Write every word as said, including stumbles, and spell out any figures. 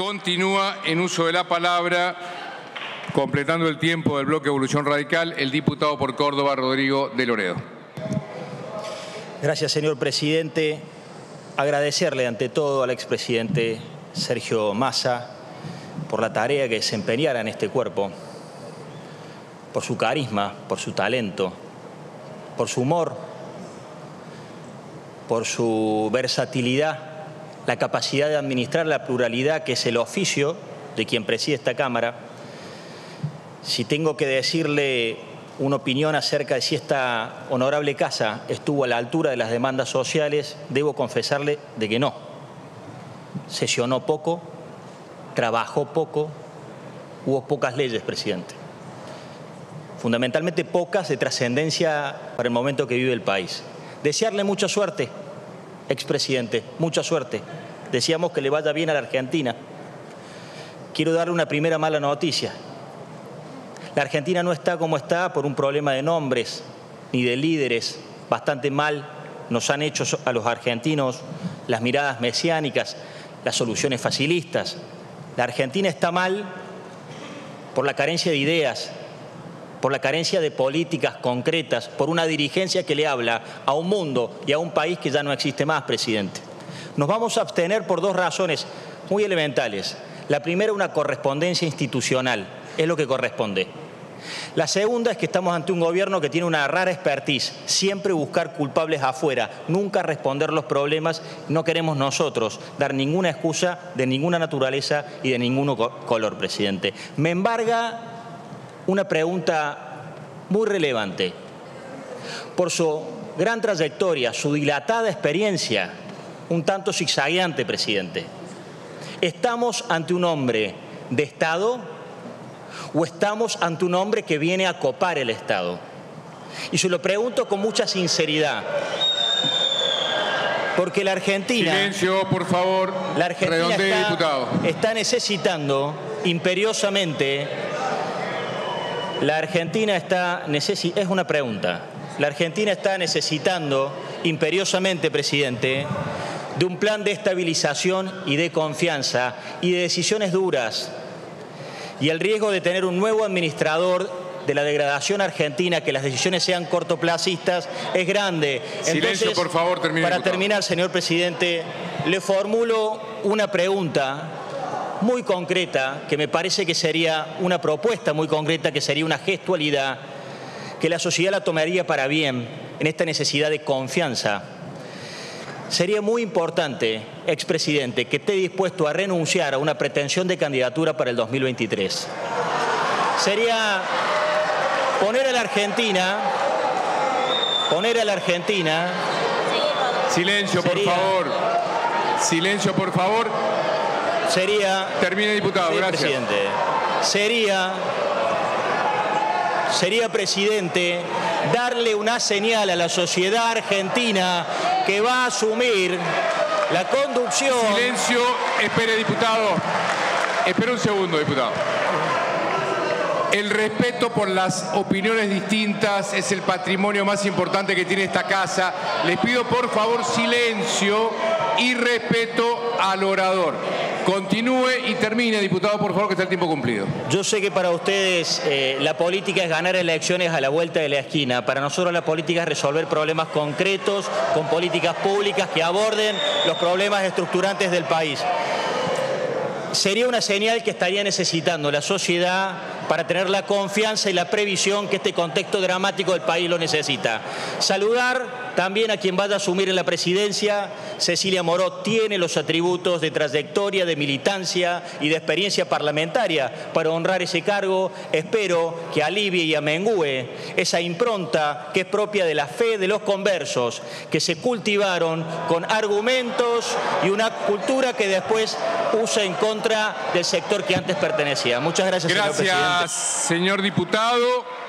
Continúa en uso de la palabra, completando el tiempo del bloque Evolución Radical, el diputado por Córdoba, Rodrigo de Loredo. Gracias, señor presidente. Agradecerle ante todo al expresidente Sergio Massa por la tarea que desempeñara en este cuerpo, por su carisma, por su talento, por su humor, por su versatilidad, la capacidad de administrar la pluralidad que es el oficio de quien preside esta Cámara. Si tengo que decirle una opinión acerca de si esta honorable casa estuvo a la altura de las demandas sociales, debo confesarle de que no. Sesionó poco, trabajó poco, hubo pocas leyes, presidente. Fundamentalmente pocas de trascendencia para el momento que vive el país. Desearle mucha suerte, expresidente, mucha suerte. Deseamos que le vaya bien a la Argentina. Quiero darle una primera mala noticia. La Argentina no está como está por un problema de nombres ni de líderes. Bastante mal nos han hecho a los argentinos las miradas mesiánicas, las soluciones facilistas. La Argentina está mal por la carencia de ideas, por la carencia de políticas concretas, por una dirigencia que le habla a un mundo y a un país que ya no existe más, presidente. Nos vamos a abstener por dos razones muy elementales. La primera, una correspondencia institucional, es lo que corresponde. La segunda es que estamos ante un gobierno que tiene una rara expertise, siempre buscar culpables afuera, nunca responder los problemas. No queremos nosotros dar ninguna excusa de ninguna naturaleza y de ningún color, presidente. Me embarga una pregunta muy relevante. Por su gran trayectoria, su dilatada experiencia, un tanto zigzagueante, presidente, ¿estamos ante un hombre de Estado o estamos ante un hombre que viene a copar el Estado? Y se lo pregunto con mucha sinceridad, porque la Argentina... Silencio, por favor. La Argentina Redondee, está, diputado. está necesitando imperiosamente... La Argentina está... Necesi- es una pregunta. La Argentina está necesitando imperiosamente, presidente, de un plan de estabilización y de confianza y de decisiones duras. Y el riesgo de tener un nuevo administrador de la degradación argentina, que las decisiones sean cortoplacistas, es grande. Silencio, Entonces, por favor, termine. Para diputado. terminar, señor presidente, le formulo una pregunta muy concreta, que me parece que sería una propuesta muy concreta, que sería una gestualidad, que la sociedad la tomaría para bien en esta necesidad de confianza. Sería muy importante, expresidente, que esté dispuesto a renunciar a una pretensión de candidatura para el dos mil veintitrés. Sería poner a la Argentina, poner a la Argentina... Silencio, por sería, favor. Silencio, por favor. Sería... Termine, diputado. Sí, Gracias. presidente. Sería... Sería, presidente, darle una señal a la sociedad argentina que va a asumir la conducción... Silencio. Espere, diputado. Espere un segundo, diputado. El respeto por las opiniones distintas es el patrimonio más importante que tiene esta casa. Les pido, por favor, silencio y respeto al orador. Continúe y termine, diputado, por favor, que está el tiempo cumplido. Yo sé que para ustedes eh, la política es ganar elecciones a la vuelta de la esquina. Para nosotros la política es resolver problemas concretos con políticas públicas que aborden los problemas estructurantes del país. Sería una señal que estaría necesitando la sociedad para tener la confianza y la previsión que este contexto dramático del país lo necesita. Saludar también a quien vaya a asumir en la presidencia. Cecilia Moró tiene los atributos de trayectoria, de militancia y de experiencia parlamentaria para honrar ese cargo. Espero que alivie y amengüe esa impronta que es propia de la fe de los conversos, que se cultivaron con argumentos y una cultura que después usa en contra del sector que antes pertenecía. Muchas gracias, señor presidente. Gracias, señor diputado.